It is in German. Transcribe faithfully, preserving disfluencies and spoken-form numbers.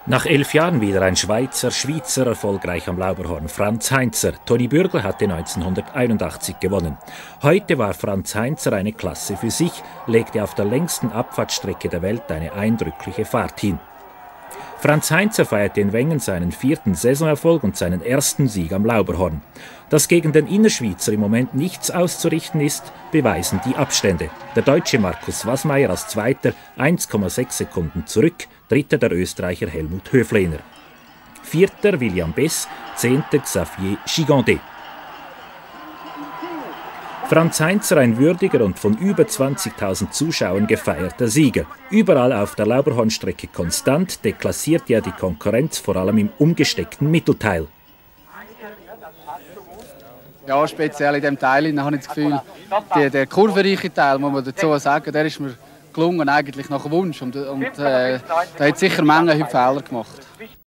Nach elf Jahren wieder ein Schweizer, Schweizer erfolgreich am Lauberhorn. Franz Heinzer. Toni Bürgel hatte neunzehnhunderteinundachtzig gewonnen. Heute war Franz Heinzer eine Klasse für sich, legte auf der längsten Abfahrtsstrecke der Welt eine eindrückliche Fahrt hin. Franz Heinzer feierte in Wengen seinen vierten Saisonerfolg und seinen ersten Sieg am Lauberhorn. Dass gegen den Innerschweizer im Moment nichts auszurichten ist, beweisen die Abstände. Der Deutsche Markus Wassmeier als Zweiter eins Komma sechs Sekunden zurück, Dritter der Österreicher Helmut Höflener. Vierter William Bess, Zehnter Xavier Gigondet. Franz Heinzer ein würdiger und von über zwanzigtausend Zuschauern gefeierter Sieger. Überall auf der Lauberhornstrecke konstant, deklassiert er die Konkurrenz vor allem im umgesteckten Mittelteil. Ja, speziell in diesem Teil habe ich das Gefühl, der, der kurvenreiche Teil, muss man dazu sagen, der ist mir gelungen eigentlich nach Wunsch. Und, und äh, da hat sicher Menge Fehler gemacht.